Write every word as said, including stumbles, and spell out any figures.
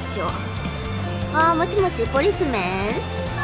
しょ。あー、もしもし、ポリスメン。